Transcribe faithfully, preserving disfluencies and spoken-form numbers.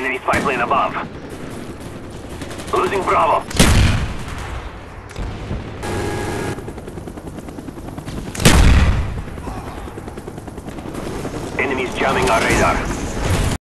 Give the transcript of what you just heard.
Enemy spy plane above. Losing Bravo. Enemies jamming our radar.